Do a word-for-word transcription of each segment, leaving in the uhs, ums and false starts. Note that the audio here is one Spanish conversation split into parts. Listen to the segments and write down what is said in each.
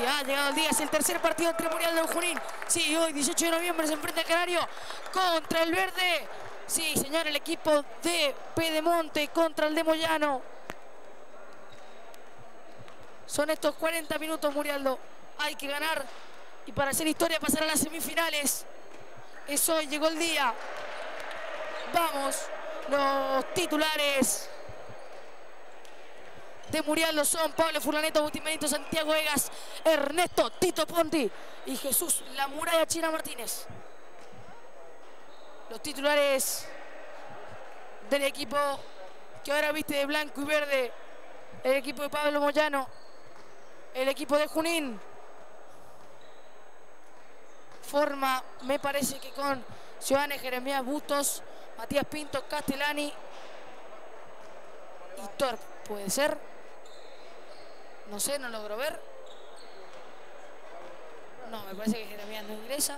Sí, ha llegado el día, es el tercer partido entre Murialdo y Junín. Sí, hoy, dieciocho de noviembre, se enfrenta el Canario contra el Verde. Sí, señor, el equipo de Pedemonte contra el de Moyano. Son estos cuarenta minutos, Murialdo. Hay que ganar y para hacer historia pasar a las semifinales. Es hoy, llegó el día. Vamos, los titulares de Murialdo son Pablo Furlaneto, Agustín Benito, Santiago Egas, Ernesto Tito Ponti y Jesús La Muralla China Martínez. Los titulares del equipo que ahora viste de blanco y verde, el equipo de Pablo Moyano, el equipo de Junín. Forma, me parece que con Giovanni Jeremías Bustos, Matías Pinto, Castellani y Torp, puede ser. No sé, no logro ver. No, me parece que Jeremías no ingresa.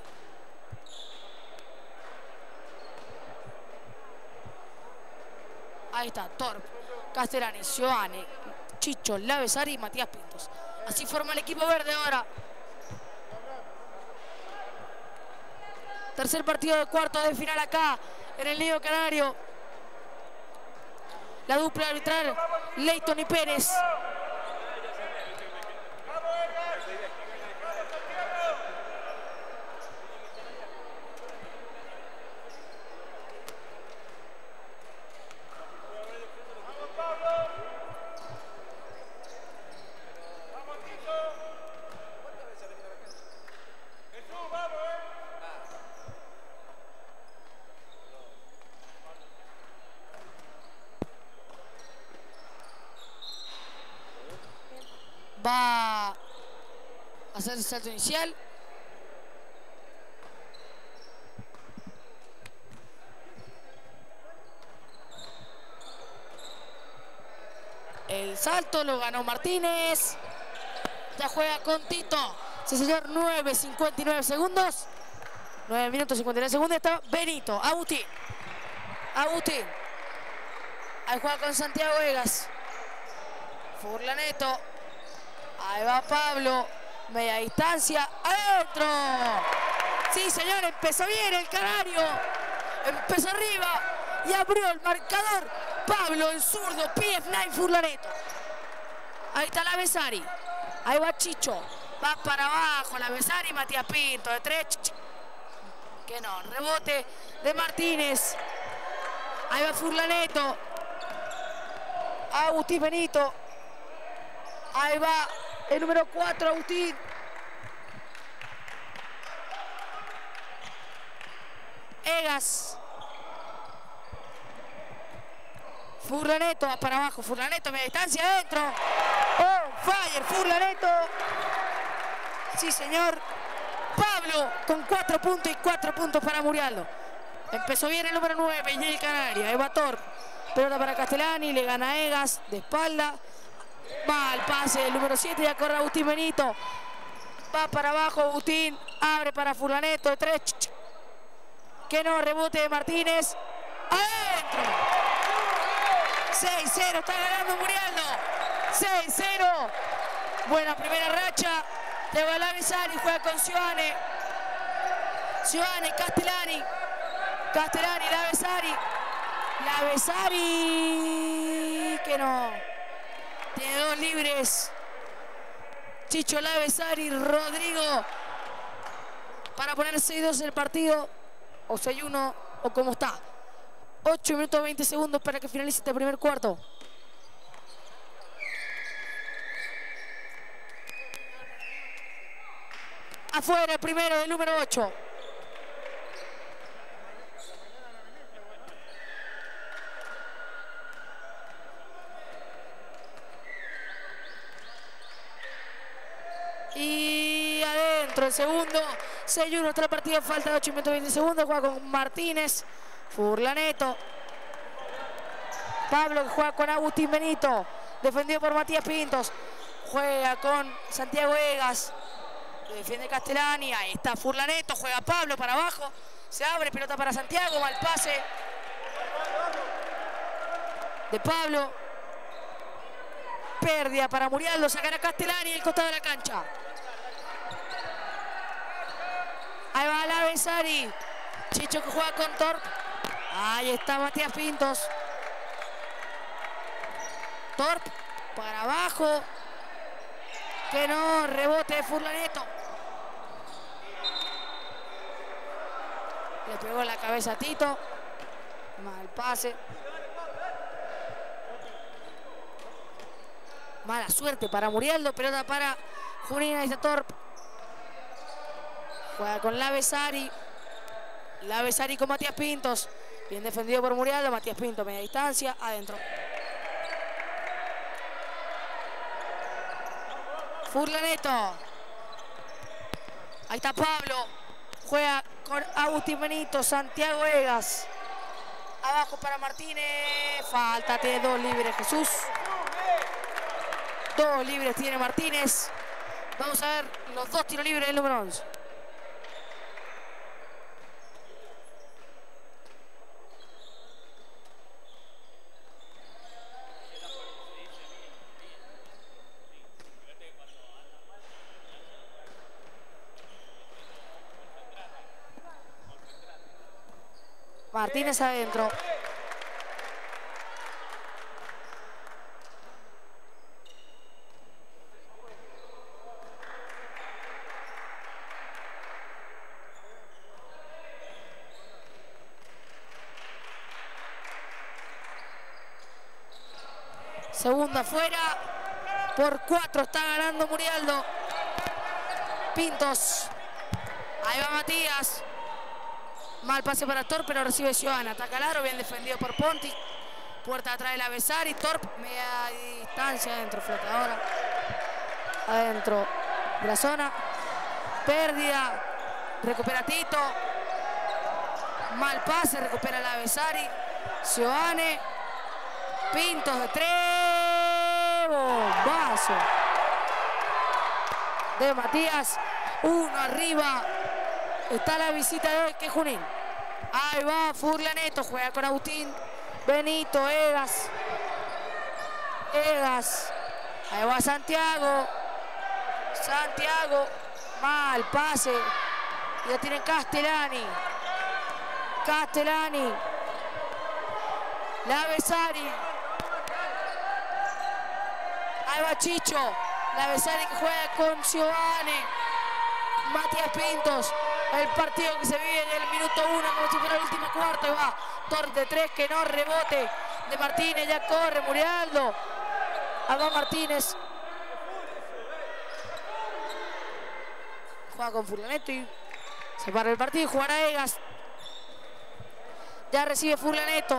Ahí está, Torp, Castellani, Giovanni, Chicho, Lavesari y Matías Pintos. Así forma el equipo verde ahora. Tercer partido de cuarto de final acá en el Nido Canario. La dupla arbitral, Leighton y Pérez. Va a hacer el salto inicial. El salto lo ganó Martínez. Ya juega con Tito. Sí, señor, nueve cincuenta y nueve segundos. nueve minutos cincuenta y nueve segundos. Está Benito. Agustín. Agustín. Ahí juega con Santiago Egas. Furlaneto. Ahí va Pablo, media distancia, ¡adentro! Sí, señor, empezó bien el Canario. Empezó arriba y abrió el marcador. Pablo, el zurdo, P F nueve Furlaneto. Ahí está Lavesari. Ahí va Chicho. Va para abajo Lavesari, Matías Pinto, de tres. Que no, rebote de Martínez. Ahí va Furlaneto. Agustín Benito. Ahí va el número cuatro, Agustín. Egas. Furlaneto va para abajo. Furlaneto, media distancia, adentro. Oh, fire, Furlaneto. Sí, señor. Pablo con cuatro puntos y cuatro puntos para Murialdo. Empezó bien el número nueve, y el Canaria. Eva Torp. Pelota para Castellani, le gana a Egas de espalda. Va el pase del número siete, ya corre Agustín Benito. Va para abajo Agustín, abre para Furlaneto de tres. Que no, rebote de Martínez. ¡Adentro! seis cero, está ganando Murialdo. seis cero. Buena primera racha. Le va Lavesari, juega con Giovanni. Giovanni, Castellani. Castellani, Lavesari. Lavesari. Que no. Tiene dos libres. Chicho, Lavesari, Rodrigo. Para poner seis dos en el partido. O seis uno, o como está. ocho minutos veinte segundos para que finalice este primer cuarto. Afuera el primero del número ocho. Y adentro el segundo. seis uno está el partido, falta de ocho minutos veinte segundos. Juega con Martínez. Furlaneto. Pablo que juega con Agustín Benito. Defendido por Matías Pintos. Juega con Santiago Egas. Lo defiende Castellani. Ahí está Furlaneto. Juega Pablo para abajo. Se abre, pelota para Santiago. Mal pase de Pablo. Pérdida para Murialdo. Sacará Castellani el costado de la cancha. Ahí va la Besari. Chicho que juega con Torp. Ahí está Matías Pintos. Torp para abajo. Que no, rebote de Furlaneto. Le pegó la cabeza a Tito. Mal pase. Mala suerte para Murialdo. Pelota para Junín. Ahí está Torp. Juega con la Besari. La Besari con Matías Pintos. Bien defendido por Murialdo. Matías Pintos, media distancia. Adentro. Furlaneto. Ahí está Pablo. Juega con Agustín Benito. Santiago Egas. Abajo para Martínez. Falta, tiene dos libres Jesús. Dos libres tiene Martínez. Vamos a ver los dos tiros libres del número once. Martínez adentro. Segunda afuera. Por cuatro está ganando Murialdo. Pintos. Ahí va Matías. Mal pase para Torp, pero recibe Giovanna. Ataca Laro, bien defendido por Ponti. Puerta atrás de la Besari. Torp, media distancia adentro, flotadora. Adentro de la zona. Pérdida. Recupera Tito. Mal pase, recupera la Besari. Giovanni. Pintos de tres. Bombazo de Matías. Uno arriba. Está la visita de hoy, que es Junín. Ahí va Furlaneto, juega con Agustín Benito, Egas. Egas. Ahí va Santiago. Santiago. Mal pase. Ya tiene Castellani. Castellani. La Besari. Ahí va Chicho. La Besari que juega con Giovanni. Matías Pintos. El partido que se vive en el minuto uno como si fuera el último cuarto. Y va Torp de tres, que no, rebote de Martínez. Ya corre Murialdo. Ahí va Martínez. Juega con Furlaneto y se para el partido. Jugará Egas. Ya recibe Furlaneto.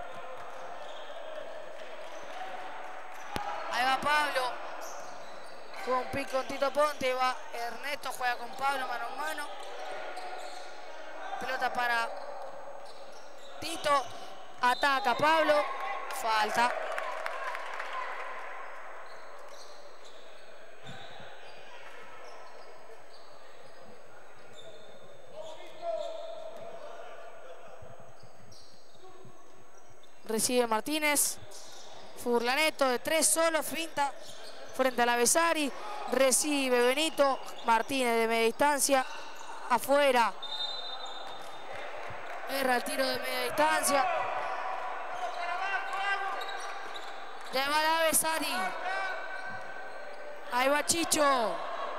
Ahí va Pablo. Juega un pick con Tito Ponte. Ahí va Ernesto. Juega con Pablo mano a mano. Pelota para Tito. Ataca Pablo. Falta. Recibe Martínez. Furlaneto de tres solo. Finta frente a la Besari. Recibe Benito. Martínez de media distancia. Afuera. Erra el tiro de media distancia. Ya va la Besari. Ahí va Chicho.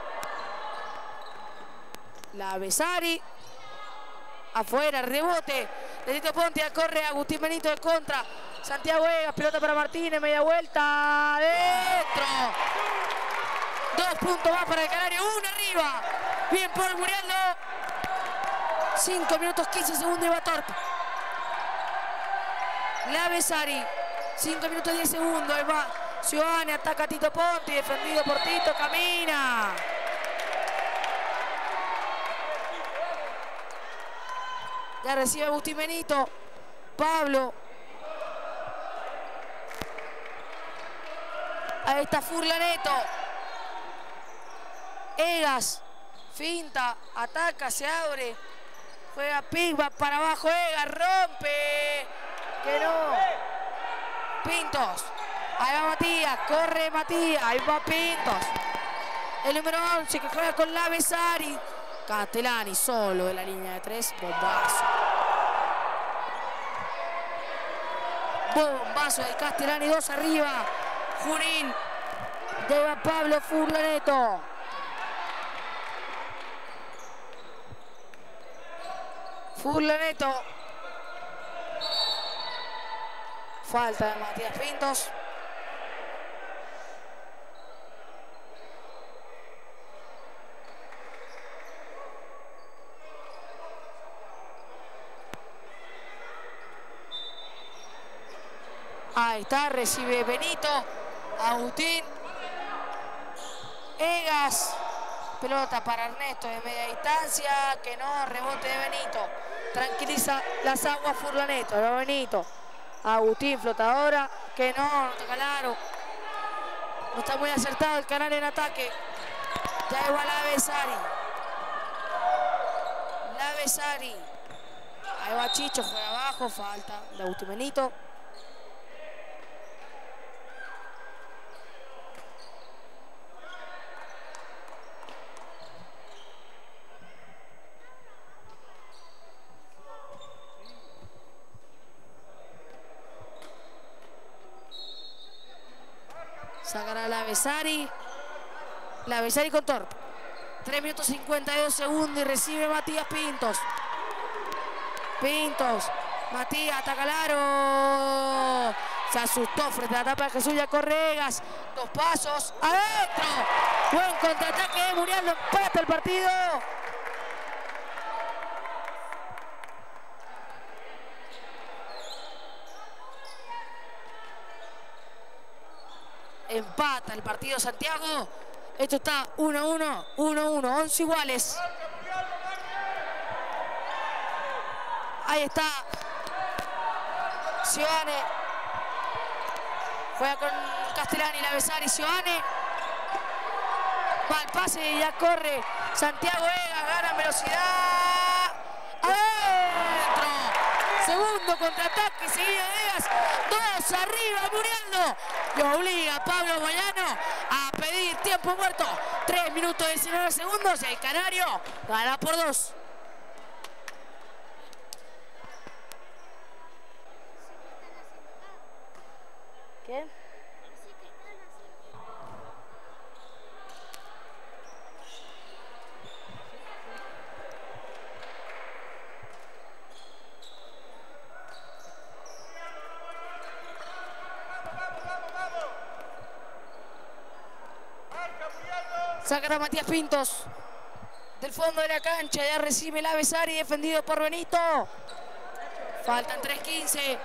La Besari. Afuera, rebote de Tito Ponte. Corre Agustín Benito de contra. Santiago Egas, pelota para Martínez, media vuelta. Adentro. Dos puntos más para el Canario. Uno arriba. Bien por Murialdo. cinco minutos quince segundos y va Torp. La Besari. cinco minutos diez segundos. Ahí va Giovanni. Ataca a Tito Ponte. Defendido por Tito. Camina. Ya recibe Agustín Benito. Pablo. Ahí está Furlaneto. Egas. Finta. Ataca. Se abre. Juega Pigba para abajo. Egas. Rompe. Que no. Pintos. Ahí va Matías. Corre Matías. Ahí va Pintos. El número once que juega con la Besari. Castellani solo de la línea de tres. Bombazo. Bombazo de Castellani, dos arriba. Junín. Lleva Pablo Furlaneto. Furlaneto. Falta de Matías Pintos. Ahí está, recibe Benito. Agustín. Egas. Pelota para Ernesto de media distancia. Que no, rebote de Benito. Tranquiliza las aguas Furlaneto. Lo Benito. Agustín, flotadora. Que no, no toca el aro. No está muy acertado el canal en ataque. Ya igual la Besari. La Besari. Ahí va Chicho, juega abajo. Falta de Agustín Benito. Sacará la Besari. La Besari con Torp. tres minutos cincuenta y dos segundos y recibe Matías Pintos. Pintos. Matías, ataca al aro. Se asustó frente a la tapa de Jesús Corregas. Dos pasos. ¡Adentro! Buen contraataque de Muriel. Lo empata el partido. Empata el partido Santiago. Esto está uno a uno, uno a uno, once iguales. Ahí está. Sioane. Juega con Castellani, la Besari, Sioane. Va al pase y ya corre Santiago Egas, gana velocidad. ¡Adentro! Segundo contraataque, seguido de Egas. Dos arriba, Murialdo. Lo obliga a Pablo Moyano a pedir tiempo muerto. tres minutos diecinueve segundos. El Canario gana por dos. ¿Qué? Sacará Matías Pintos del fondo de la cancha. Ya recibe la Besari, defendido por Benito. Faltan tres quince.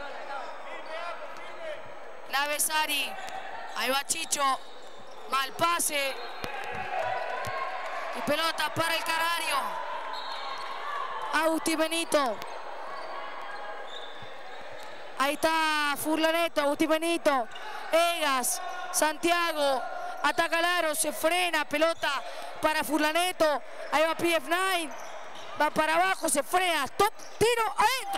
La Besari. Ahí va Chicho. Mal pase. Y pelota para el Canario. Agustín Benito. Ahí está Furlaneto, Agustín Benito. Egas, Santiago. Ataca al aro, se frena, pelota para Furlaneto. Ahí va P F nueve. Va para abajo, se frena. Stop, tiro, adentro.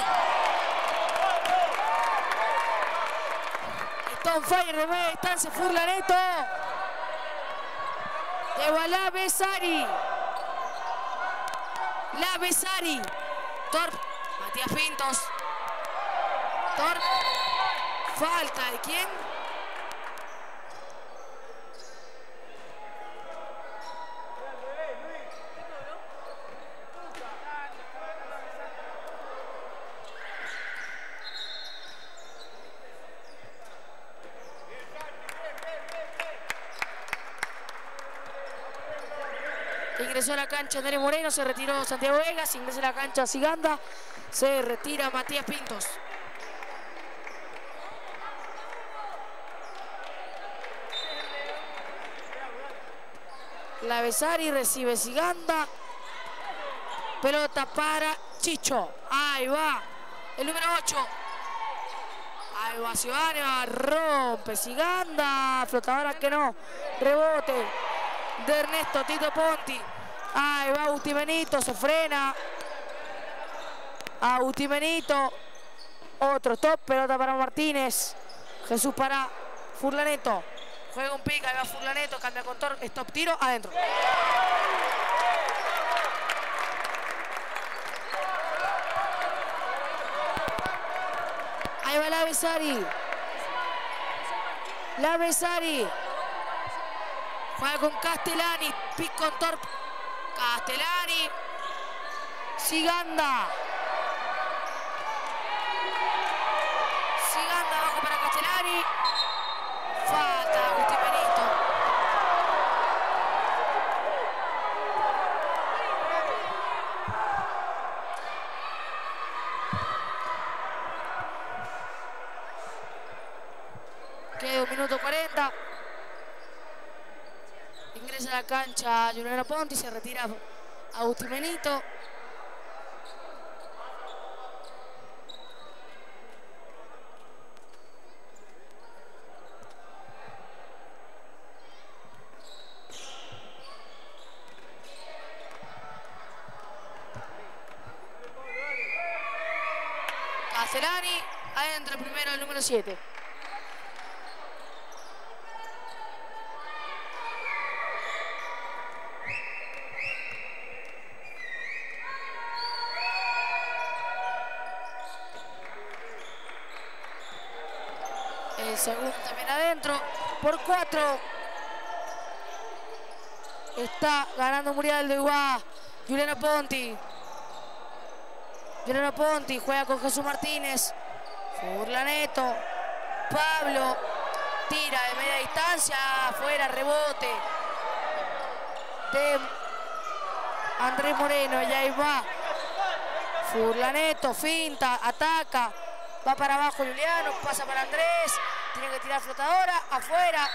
Está on fire de media distancia Furlaneto. Lleva la Besari. La Besari. Torp, Matías Pintos. Torp. Falta de quién. Ingresó a la cancha Andrés Moreno, se retiró Santiago Egas, ingresa a la cancha Siganda, se retira Matías Pintos. La Besari recibe Siganda. Pelota para Chicho. Ahí va. El número ocho. Ahí va Sioane. Rompe Siganda. Flotadora que no. Rebote de Ernesto Tito Ponti. Ahí va Agustín Benito. Se frena. Agustín Benito. Otro top. Pelota para Martínez. Jesús para Furlaneto. Juega un pick, ahí va Furlaneto, cambia con Torp, stop, tiro, adentro. Besari. La Besari. Juega con Castellani. Pick con Torp. Castellani. Siganda. Siganda abajo para Castellani. Falta Agustín Benito. Queda un minuto cuarenta. Ingresa a la cancha Juliano Ponti, se retira Agustín Benito. Castellani, adentro primero el número siete. El segundo también adentro. Por cuatro. Está ganando Murialdo igual. Juliano Ponti. Juliano Ponti juega con Jesús Martínez. Furlaneto. Pablo. Tira de media distancia. Afuera, rebote. De Andrés Moreno. Y ahí va. Furlaneto. Finta. Ataca. Va para abajo Juliano. Pasa para Andrés. Tiene que tirar flotadora. Afuera.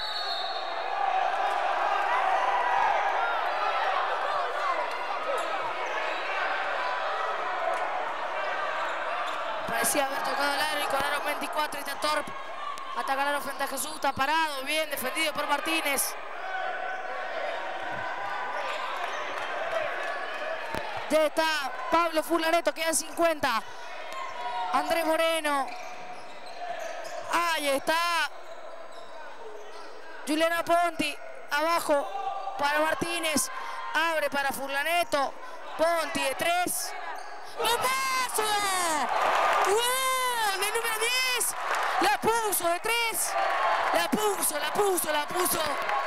Parecía haber tocado el aro y cobraron veinticuatro. Y está Torp. Ataca el aro frente a Jesús. Está parado. Bien defendido por Martínez. Ya está Pablo Furlaneto. Quedan cincuenta. Andrés Moreno. Ahí está. Juliano Ponti. Abajo para Martínez. Abre para Furlaneto. Ponti de tres. ¡Bombazo! ¡Gol! De número diez. La puso de tres. La puso, la puso, la puso.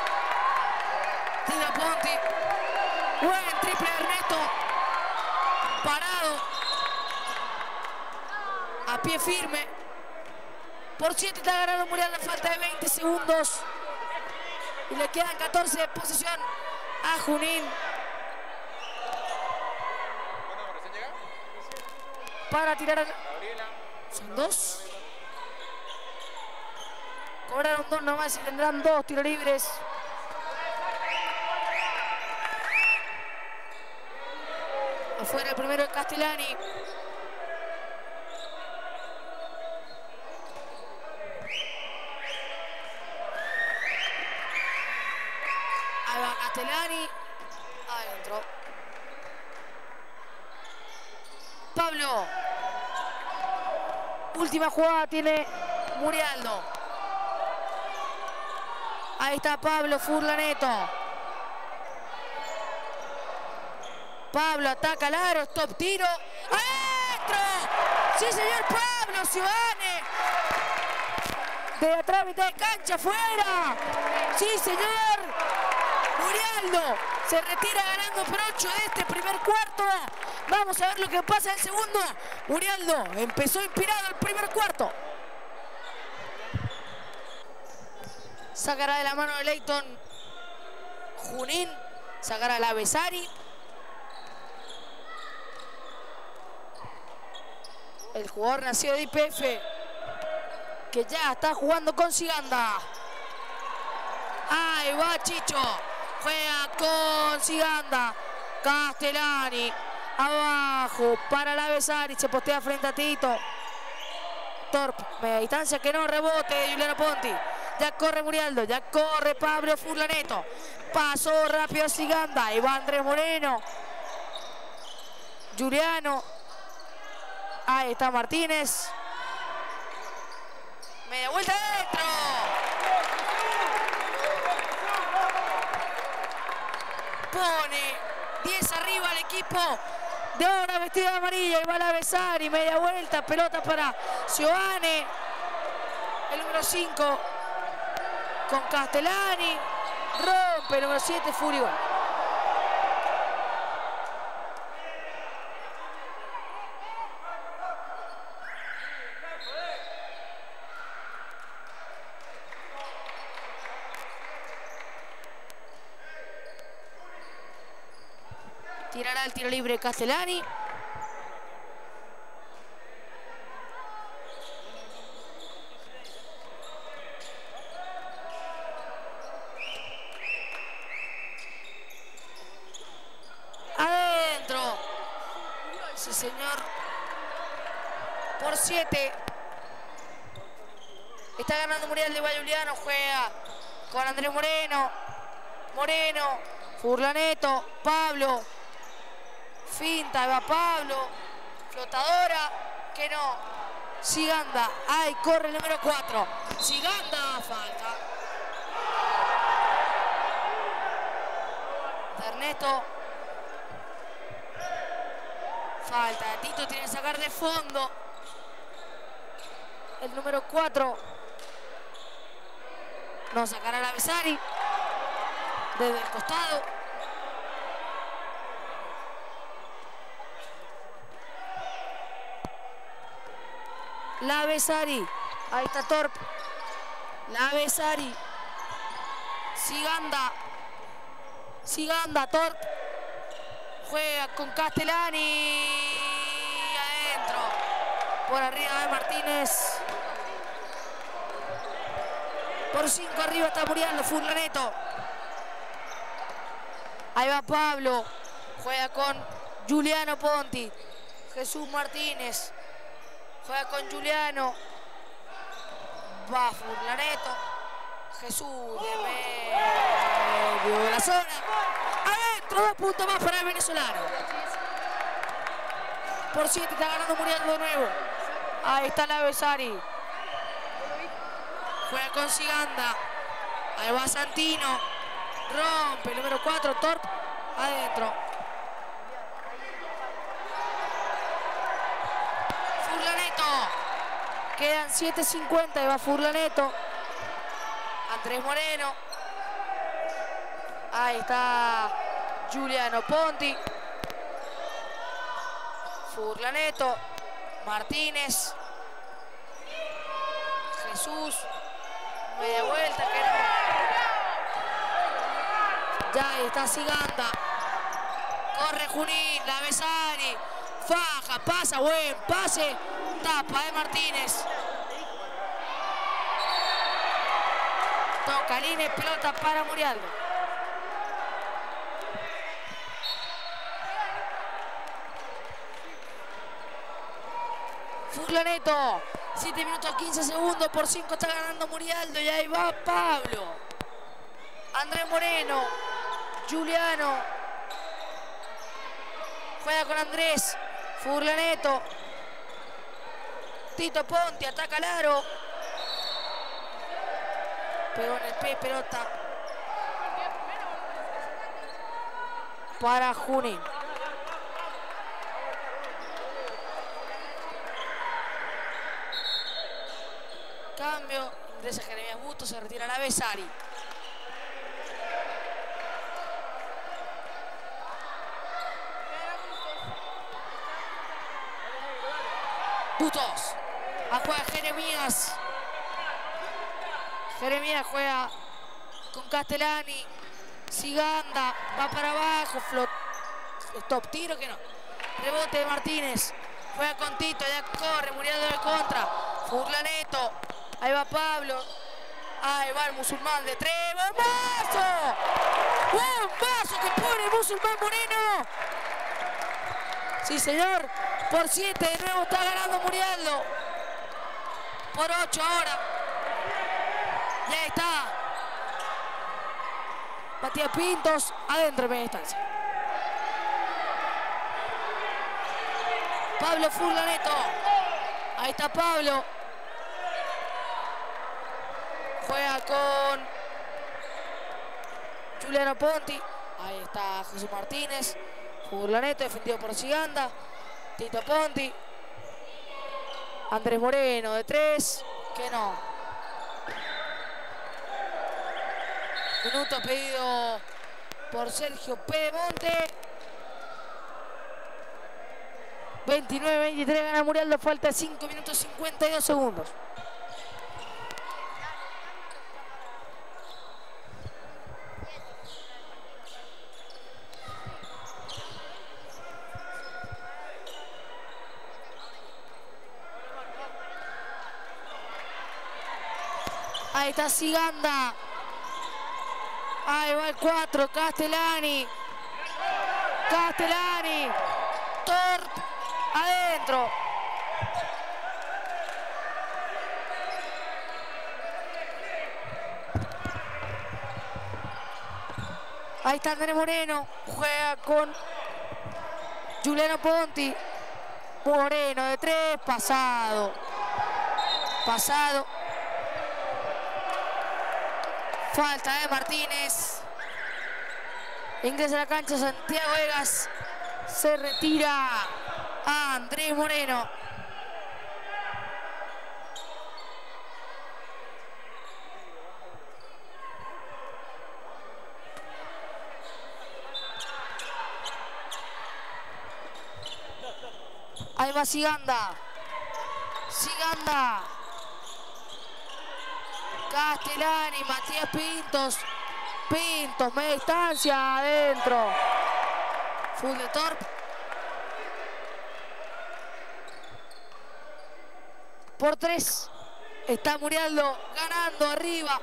Tira Ponti. Buen triple de Ernesto. Parado. A pie firme. Por siete está ganando Muriel a falta de veinte segundos. Y le quedan catorce de posesión a Junín. Para tirar. Son dos. Cobraron dos nomás y tendrán dos tiros libres. Afuera el primero de Castellani. Ahí va Castellani. Adentro. Pablo. Última jugada tiene Murialdo. Ahí está Pablo Furlaneto. Pablo ataca al aro, stop tiro. ¡Adentro! ¡Sí, señor! Pablo Ciudadane. De atrás, mitad de cancha, fuera. ¡Sí, señor! Murialdo se retira ganando por ocho de este primer cuarto. Vamos a ver lo que pasa en el segundo. Murialdo empezó inspirado el primer cuarto. Sacará de la mano de Leighton Junín. Sacará la Besari. El jugador nacido de I P F, que ya está jugando con Siganda. Ahí va Chicho. Juega con Siganda. Castellani. Abajo para la Besari. Se postea frente a Tito. Torp. Media distancia que no. Rebote de Juliano Ponti. Ya corre Murialdo. Ya corre Pablo Furlaneto. Pasó rápido a Siganda. Ahí va Andrés Moreno. Juliano. Ahí está Martínez. Media vuelta adentro. Pone diez arriba el equipo de ahora vestido de amarillo. Y va la Besari. Media vuelta. Pelota para Giovane. El número cinco con Castellani. Rompe el número siete, Fury. Tirará el tiro libre Castellani. Adentro. Sí, señor. Por siete. Está ganando Muriel de Valluliano. Juega con Andrés Moreno. Moreno. Furlaneto. Pablo. Finta, va Pablo. Flotadora. Que no. Siganda. Ay, corre el número cuatro. Siganda. Falta. De Ernesto. Falta. Tito tiene que sacar de fondo. El número cuatro. No sacará la Besari. Desde el costado. La Besari. Ahí está Torp. La Besari. Siganda. Siganda, Torp. Juega con Castellani. Adentro. Por arriba de Martínez. Por cinco arriba está muriendo Furlaneto. Ahí va Pablo. Juega con Giuliano Ponti. Jesús Martínez. Juega con Giuliano. Va Furlaneto. Jesús de medio de la zona. Adentro, dos puntos más para el venezolano. Por siete está ganando Muriel de nuevo. Ahí está la Besari. Juega con Siganda. Ahí va Santino. Rompe el número cuatro, Torp. Adentro. Furlaneto. Quedan siete cincuenta y va Furlaneto. Andrés Moreno. Ahí está Giuliano Ponti. Furlaneto. Martínez. Jesús. Media vuelta, que no. Ya ahí está Siganda. Corre Junín, la Besari. Faja, pasa, buen pase. Tapa de Martínez. Toca línea, pelota para Murialdo. Furlaneto. siete minutos quince segundos, por cinco está ganando Murialdo. Y ahí va Pablo. Andrés Moreno. Giuliano. Juega con Andrés. Furlaneto. Tito Ponti, ataca al aro. Pegó en el pie, pelota para Junín. Cambio, ingresa Jeremías Busto, se retira la Besari. Bustos. A juega Jeremías. Jeremías juega con Castellani. Siganda va para abajo. Flot. Stop, tiro que no. Rebote de Martínez. Juega con Tito, ya corre, Murialdo de contra. Furlaneto. Ahí va Pablo. Ahí va el musulmán de tres. ¡Bombazo! ¡Bombazo que pone el musulmán Moreno! Sí, señor. Por siete de nuevo está ganando Murialdo. Por ocho ahora. Y ahí está. Matías Pintos adentro en media distancia. Pablo Furlaneto. Ahí está Pablo. Juega con Giuliano Ponti. Ahí está Jesús Martínez. Furlaneto defendido por Siganda. Tito Ponti. Andrés Moreno de tres. Que no. Minuto pedido por Sergio Pedemonte. veintinueve veintitrés gana Murialdo. Falta cinco minutos cincuenta y dos segundos. Ahí está Siganda. Ahí va el cuatro, Castellani. Castellani. Torp. Adentro. Ahí está Andrés Moreno. Juega con Juliano Ponti. Moreno de tres. Pasado. Pasado. Falta de Martínez. Ingresa a la cancha Santiago Egas. Se retira a Andrés Moreno. Ahí va Siganda. Siganda. Castellani, Matías Pintos. Pintos, media distancia, adentro. Full de Torp. Por tres. Está Murialdo ganando arriba.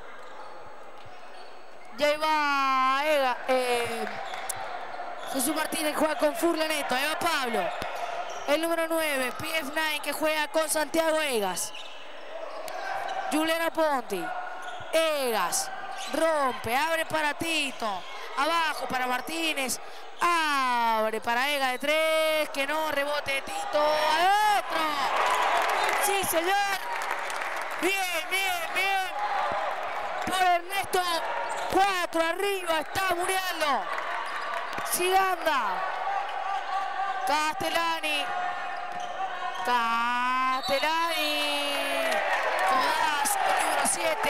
Y ahí va Ega, eh, Jesús Martínez juega con Furlaneto. Ahí va Pablo. El número nueve, P F nueve, que juega con Santiago Egas. Juliano Ponti. Egas. Rompe, abre para Tito. Abajo para Martínez. Abre para Egas de tres. Que no, rebote de Tito. Adentro. Sí, señor. Bien, bien, bien. Por Ernesto. Cuatro arriba. Está Murialdo. Siganda. Castellani. Castellani. Codazo, el número siete.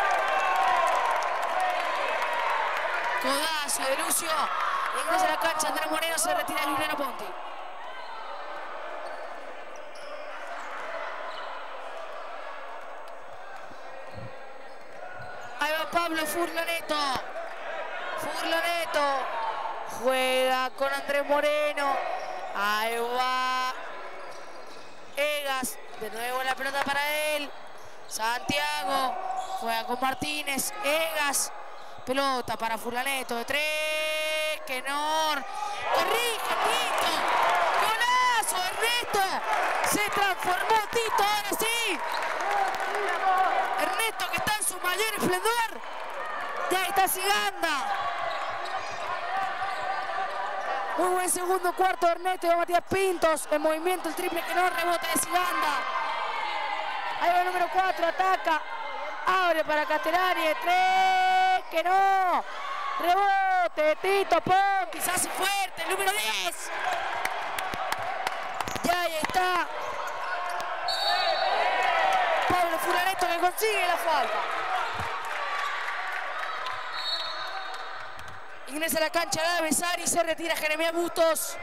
Codazo de Lucio. Ingresa a la cancha Andrés Moreno. Se retira Juliano Ponti. Ahí va Pablo Furlaneto. Furlaneto. Juega con Andrés Moreno. Ahí va Egas. De nuevo la pelota para él. Santiago. Juega con Martínez. Egas. Pelota para Furlaneto de tres. Que no. Corrige Tito. Golazo Ernesto. Se transformó Tito. Ahora sí. Ernesto que está en su mayor esplendor. Y ahí está Siganda. Muy buen segundo cuarto de Ernesto y de Matías Pintos. En movimiento el triple que no, rebote de Siganda. Ahí va el número cuatro, ataca. Abre para Castellani de tres. Que no. Rebote de Tito Ponti. Se hace fuerte el número diez. Y ahí está Pablo Furlaneto que consigue la falta. Ingresa a la cancha de Besari, se retira Jeremías Bustos.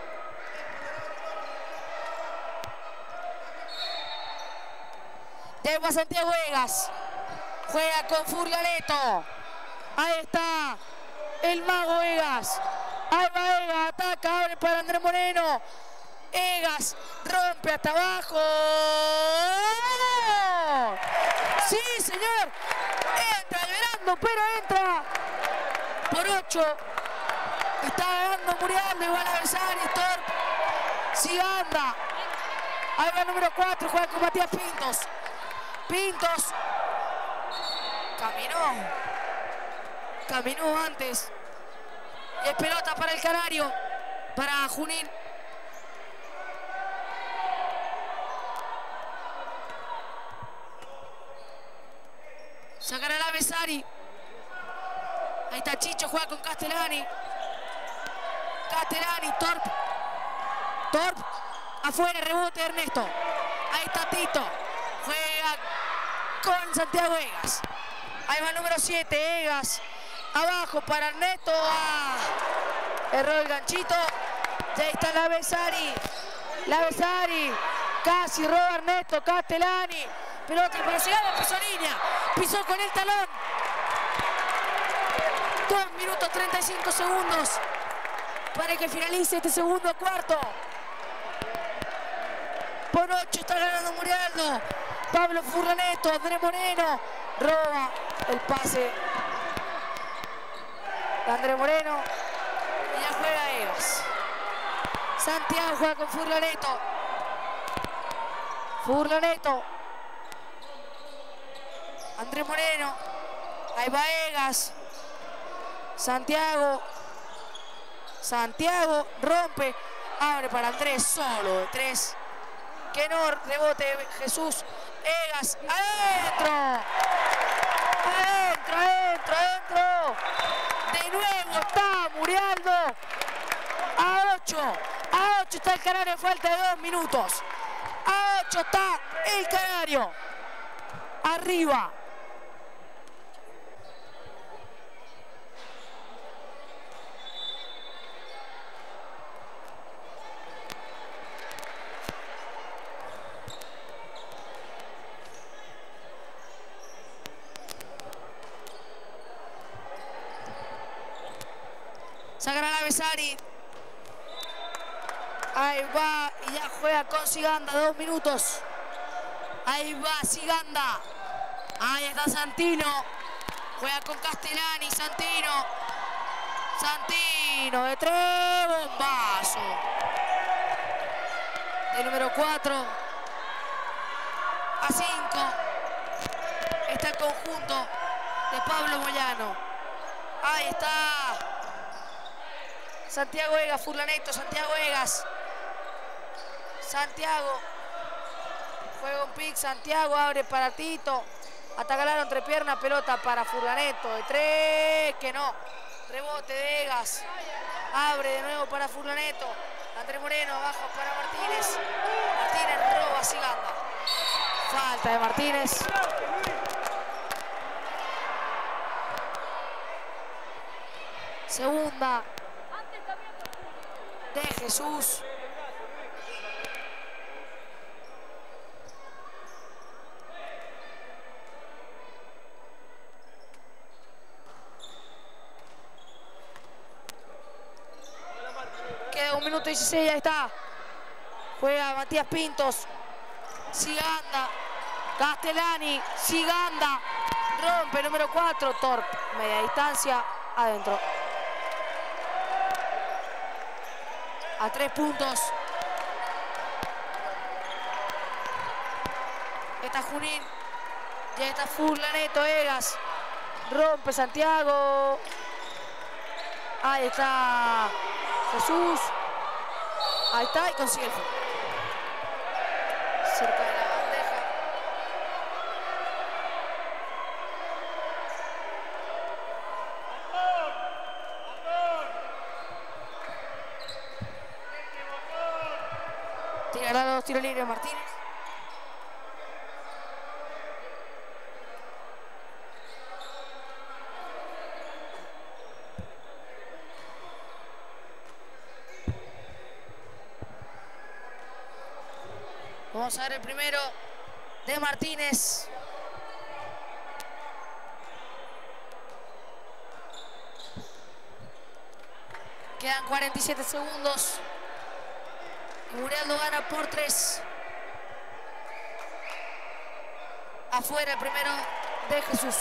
De va Santiago Egas. Juega con Furlaneto. Ahí está el mago Egas. Ahí va Egas, ataca, abre para Andrés Moreno. Egas rompe hasta abajo. Sí, señor. Entra llorando, pero entra. Por ocho. Está ganando Murialdo, igual a Besari, Torp. Siganda. Ahí va el número cuatro, juega con Matías Pintos. Pintos. Caminó. Caminó antes. Y es pelota para el Canario. Para Junín. Sacará la Besari. Ahí está Chicho, juega con Castellani. Castellani, Torp. Torp. Afuera, rebote de Ernesto. Ahí está Tito. Juega con Santiago Egas. Ahí va el número siete, Egas. Abajo para Ernesto. Ah, erró el ganchito. Ya está la Besari. La Besari. Casi roba Ernesto Castellani. Pelota para Ciganda, pisó línea. Pisó con el talón. dos minutos treinta y cinco segundos para que finalice este segundo cuarto. Por ocho está ganando Murialdo. Pablo Furlaneto, Andrés Moreno. Roba el pase de Andrés Moreno. Y ya juega Egas. Santiago juega con Furlaneto. Furlaneto. Andrés Moreno. Ahí va Egas. Santiago. Santiago rompe. Abre para Andrés solo de tres. Que no rebote Jesús. Egas. Adentro. Adentro, adentro, adentro. De nuevo está Murialdo. A ocho. A ocho está el Canario. Falta de dos minutos. A ocho está el Canario. Arriba. Sacará la Besari. Ahí va y ya juega con Ciganda, dos minutos. Ahí va Ciganda. Ahí está Santino. Juega con Castellani, Santino. Santino de tres, bombazo. El número cuatro a cinco. Está el conjunto de Pablo Moyano. Ahí está Santiago Egas, Furlaneto, Santiago Egas. Santiago. Juega un pick, Santiago abre para Tito. Atacalaron entre piernas, pelota para Furlaneto. De tres, que no. Rebote de Egas. Abre de nuevo para Furlaneto. Andrés Moreno, abajo para Martínez. Martínez roba a Ciganda. Falta de Martínez. Segunda de Jesús. Queda un minuto dieciséis, ahí está. Juega Matías Pintos. Ciganda. Castellani. Ciganda. Rompe número cuatro. Torp. Media distancia. Adentro. A tres puntos. Está Junín. Ya está Furlaneto, Egas. Rompe Santiago. Ahí está Jesús. Ahí está y consigue el foul. Cerca de la bandeja. Tirará los tiros libres Martínez. Vamos a ver el primero de Martínez. Quedan cuarenta y siete segundos. Y Murialdo gana por tres. Afuera el primero de Jesús.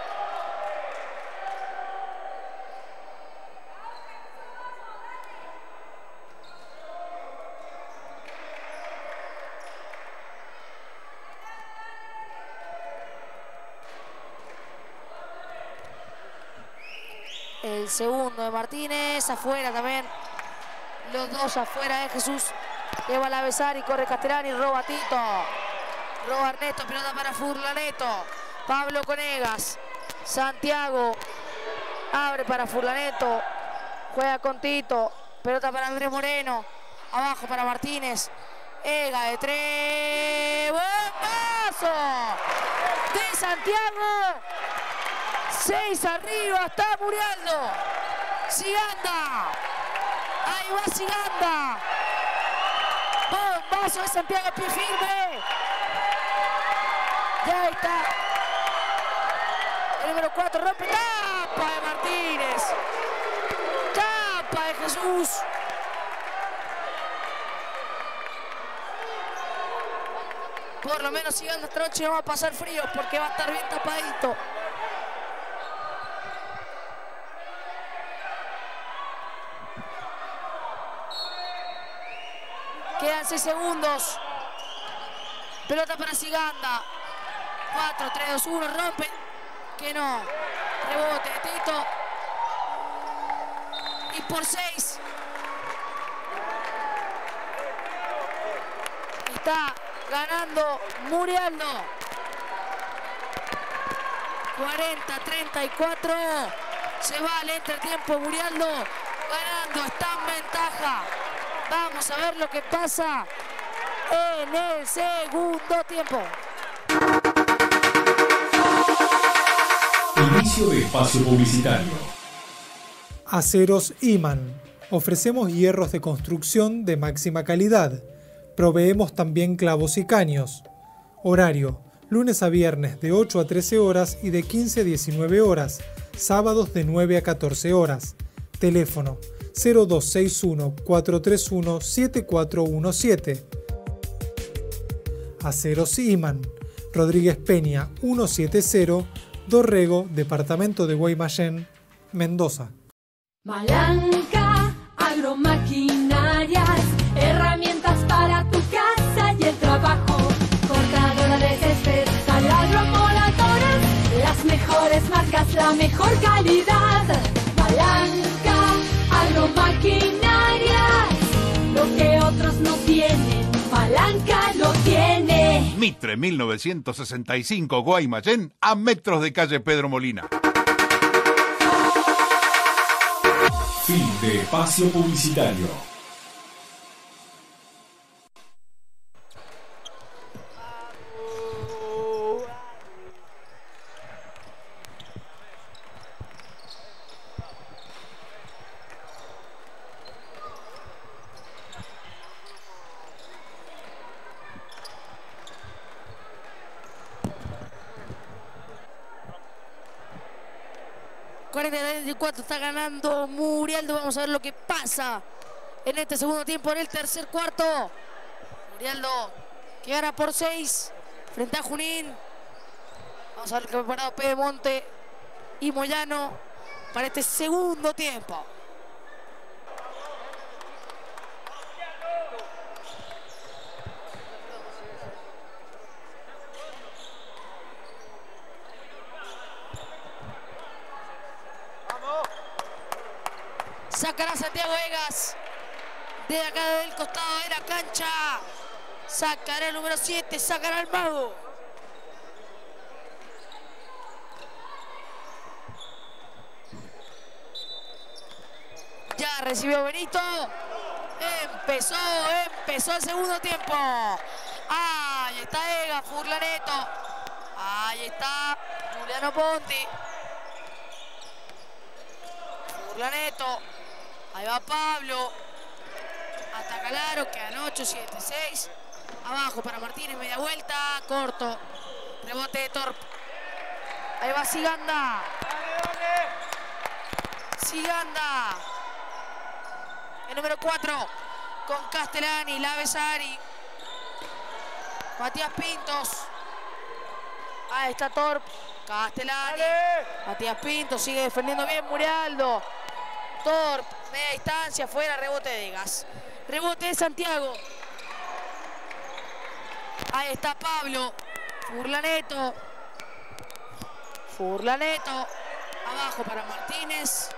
El segundo de Martínez, afuera también. Los dos afuera de Jesús. Lleva la Besari, corre Castellani, roba Tito. Roba Ernesto, pelota para Furlaneto. Pablo Conegas. Santiago. Abre para Furlaneto. Juega con Tito. Pelota para Andrés Moreno. Abajo para Martínez. Ega de tres. ¡Bombazo! De Santiago. seis arriba, está Murialdo. Siganda. Ahí va Siganda. Bombazo de Santiago, pie firme. Ya está. El número cuatro rompe. Tapa de Martínez. Tapa de Jesús. Por lo menos Siganda esta noche no va a pasar frío porque va a estar bien tapadito. Quedan seis segundos. Pelota para Siganda. cuatro, tres, dos, uno. Rompe. Que no. Rebote de Tito. Y por seis. Está ganando Murialdo. cuarenta a treinta y cuatro. Se va al entretiempo Murialdo. Ganando. Está en ventaja. Vamos a ver lo que pasa en el segundo tiempo. Inicio de espacio publicitario. Aceros Iman. Ofrecemos hierros de construcción de máxima calidad. Proveemos también clavos y caños. Horario: lunes a viernes de ocho a trece horas y de quince a diecinueve horas. Sábados de nueve a catorce horas. Teléfono: cero dos seis uno, cuatro tres uno, siete cuatro uno siete. Aceros Iman. Rodríguez Peña ciento setenta, Dorrego, departamento de Guaymallén, Mendoza. Malanca Agromaquinarias, herramientas para tu casa y el trabajo. Cortadora de césped, taladro-moladoras, las mejores marcas, la mejor calidad. Malanca Agromaquinarias, lo que otros no tienen, Malanca lo tiene. Mitre mil novecientos sesenta y cinco, Guaymallén, a metros de calle Pedro Molina. Fin de espacio publicitario. cuarenta a treinta y cuatro está ganando Murialdo. Vamos a ver lo que pasa en este segundo tiempo, en el tercer cuarto. Murialdo que gana por seis frente a Junín. Vamos a ver qué ha preparado Pedemonte y Moyano para este segundo tiempo. Sacará Santiago Egas de acá del costado de la cancha. Sacará el número siete, sacará el mago. Ya recibió Benito. Empezó, empezó el segundo tiempo. Ahí está Egas, Furlaneto. Ahí está Juliano Ponti. Furlaneto. Ahí va Pablo. Hasta Calaro, quedan ocho, siete, seis. Abajo para Martínez, media vuelta, corto. Rebote de Torp. Ahí va Siganda. Siganda. El número cuatro con Castellani, Lavesari. Matías Pintos. Ahí está Torp. Castellani. Matías Pintos sigue defendiendo bien Murialdo. Torp, media distancia, fuera, rebote de Egas. Rebote de Santiago. Ahí está Pablo. Furlaneto. Furlaneto. Abajo para Martínez.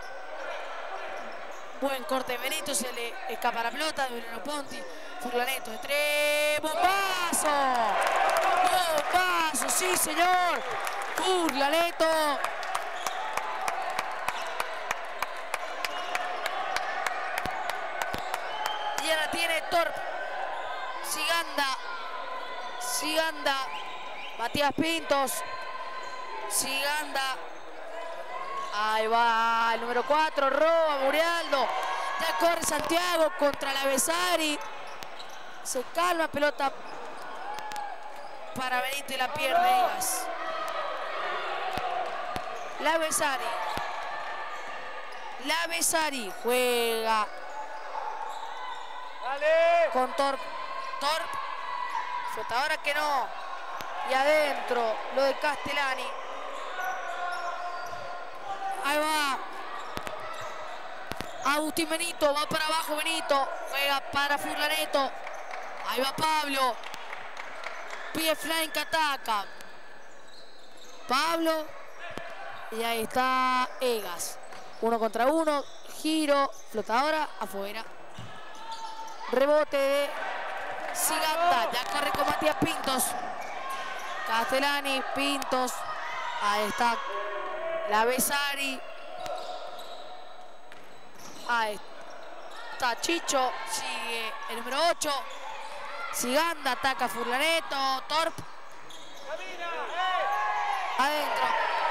Buen corte de Benito, se le escapa la pelota de Bruno Ponti. Furlaneto de tres. ¡Bombazo! ¡Bombazo! ¡Sí, señor! Furlaneto. Y ahora tiene Torp. Siganda. Siganda. Matías Pintos. Siganda. Ahí va el número cuatro, roba Murialdo. Ya corre Santiago contra la Besari. Se calma, pelota para Benito y la pierde Egas. La Besari. La Besari juega Dale. con Torp. Torp. Flotadora que no. Y adentro lo de Castellani. Ahí va. Agustín Benito. Va para abajo Benito. Juega para Furlaneto. Ahí va Pablo. Pie flying que ataca. Pablo. Y ahí está Egas. Uno contra uno. Giro. Flotadora. Afuera. Rebote de Siganda. Ya corre con Matías Pintos. Castellani. Pintos. Ahí está la Besari. Ahí está Chicho. Sigue el número ocho. Siganda ataca a Furlaneto. Torp. Adentro.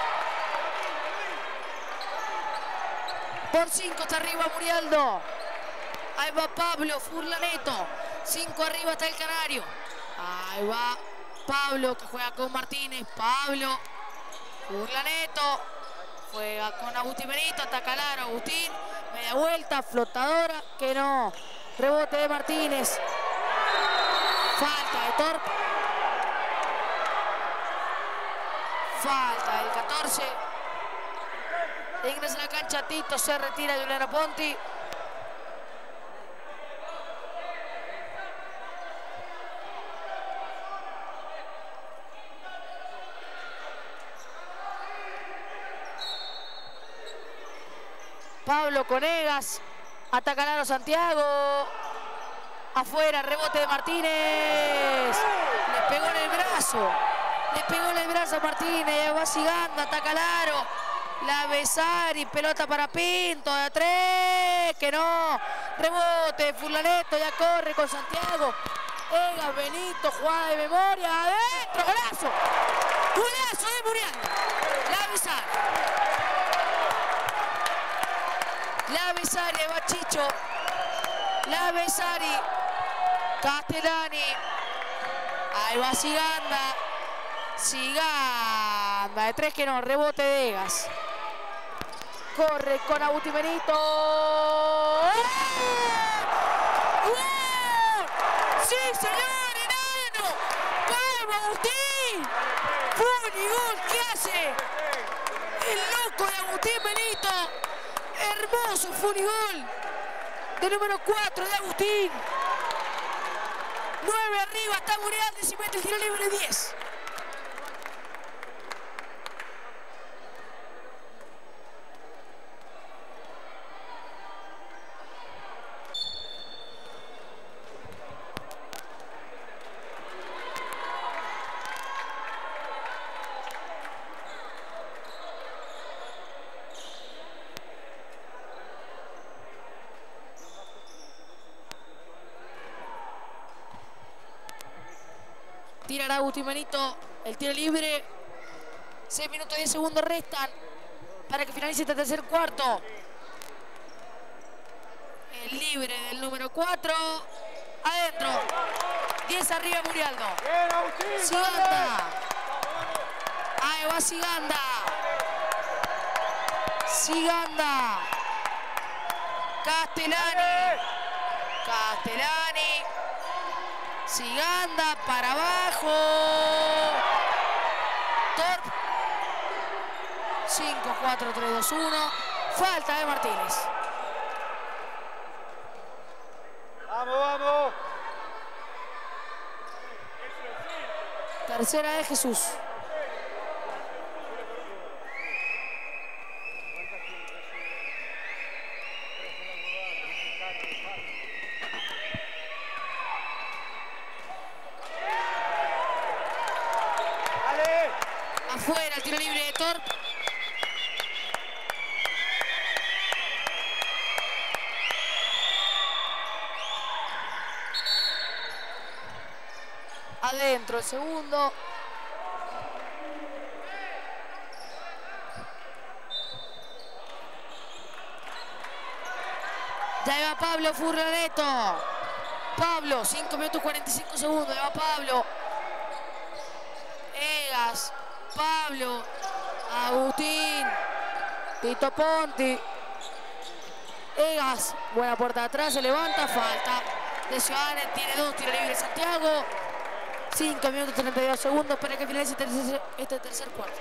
Por cinco está arriba Murialdo. Ahí va Pablo. Furlaneto. cinco arriba está el Canario. Ahí va Pablo que juega con Martínez. Pablo. Furlaneto. Juega con Agustín Benito. Ataca Laro. Agustín. Media vuelta. Flotadora. Que no. Rebote de Martínez. Falta de Torp. Falta del catorce. Ingresa a la cancha Tito. Se retira Juliano Ponti. Pablo con Egas. Ataca Laro Santiago. Afuera, rebote de Martínez. Le pegó en el brazo. Le pegó en el brazo a Martínez. Ya va Siganda, ataca Laro. La Besari, pelota para Pinto. De a tres. Que no. Rebote, Furlaneto ya corre con Santiago. Egas, Benito, jugada de memoria. Adentro, golazo. Golazo de Murialdo. La Besari. La Besari, ahí va Chicho. La Besari. Castellani. Ahí va Siganda. Siganda. De tres que no. Rebote de Egas. Corre con Agustín Benito. ¡Gol! ¡Gol! ¡Sí, señor! ¡Enano! ¡Vamos, Agustín! ¡Funigol! ¿Qué hace? El loco de Agustín Benito. Hermoso funigol. De número cuatro de Agustín. nueve arriba está Murialdo y se mete el tiro libre diez. Tirará Agustín Benito el tiro libre. seis minutos y diez segundos restan para que finalice este tercer cuarto. El libre del número cuatro. Adentro. diez arriba Murialdo. Siganda. Ahí va Siganda. Siganda. Castellani. Castellani. Siganda para abajo. Torp. cinco, cuatro, tres, dos, uno. Falta de Martínez. Vamos, vamos. Tercera de Jesús. Afuera el tiro libre de Torp. Adentro el segundo. Ya va Pablo Furlaneto. Pablo, cinco minutos cuarenta y cinco segundos. Ya va Pablo. Egas. Pablo. Agustín. Tito Ponti. Egas. Buena puerta de atrás. Se levanta. Falta de Ciudadane. Tiene dos tiros libres Santiago. cinco minutos treinta y dos segundos para que finalice este tercer, este tercer cuarto.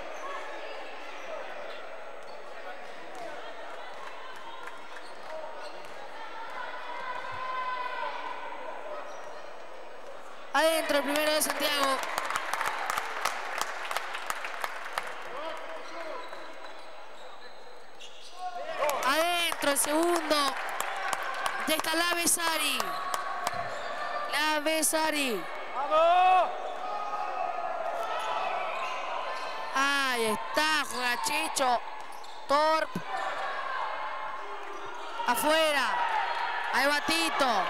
Adentro el primero de Santiago. Adentro el segundo. Ya está la Besari. La Besari. ¡Vamos! Ahí está, juega Chicho. Torp. Afuera. Ahí va Tito.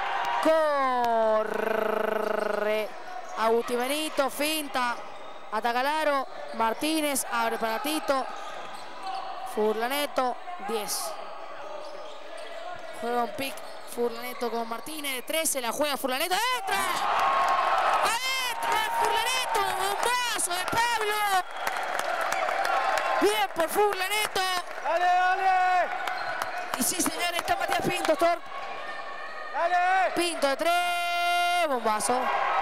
Corre. Agustín Benito, finta. Ataca Laro. Martínez, abre para Tito. Furlaneto, diez. Juega un pick Furlaneto con Martínez de trece. La juega Furlaneto. ¡Entra! ¡Adentro! ¡Furlaneto! ¡Bombazo de Pablo! Bien por Furlaneto. ¡Dale, dale! Y sí, señores, está Matías Pinto, Torp. ¡Dale! Pinto de tres, bombazo.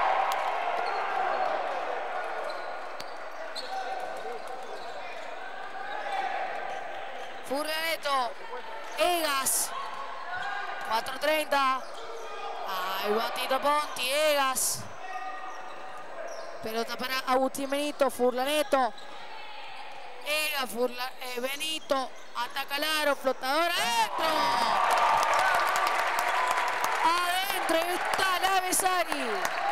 Furlaneto, Egas, cuatro treinta. Ahí va Tito Ponti, Egas. Pelota para Agustín Benito, Furlaneto. Egas, Furla, eh, Benito, ataca Laro, flotador, adentro. Adentro está la Besari.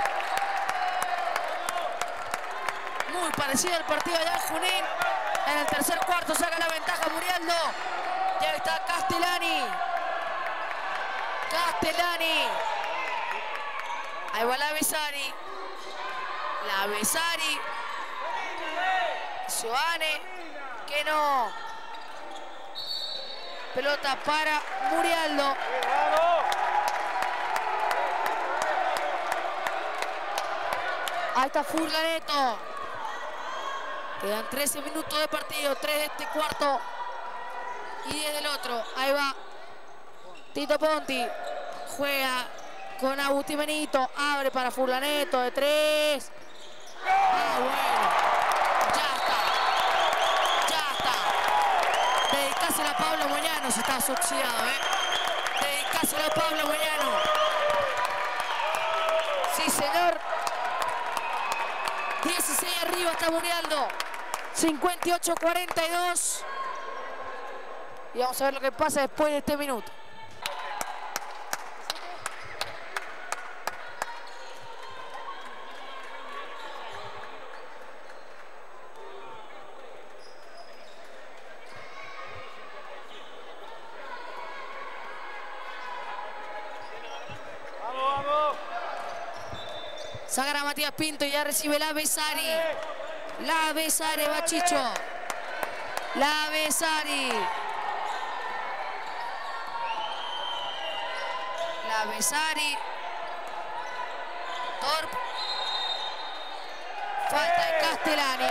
Muy parecido al partido allá en Junín. En el tercer cuarto saca la ventaja Murialdo. Ya está Castellani. Castellani. Ahí va la Besari. La Besari. Ciudadane. Que no. Pelota para Murialdo. ¡Vamos! Ahí está Furlaneto. Quedan trece minutos de partido, tres de este cuarto y diez del otro. Ahí va Tito Ponti. Juega con Agustín Benito. Abre para Furlaneto de tres. Ah, bueno. Ya está. Ya está. Dedicáselo a Pablo Moyano. Si está oxidado, ¿eh? Dedicáselo a Pablo Moyano. Sí, señor. dieciséis arriba está Murialdo. cincuenta y ocho cuarenta y dos. Y vamos a ver lo que pasa después de este minuto. ¡Vamos, vamos! Saca a Matías Pinto y ya recibe la Besari. La Besari va Chicho. La Besari. La Besari. Torp. Falta de Castellani.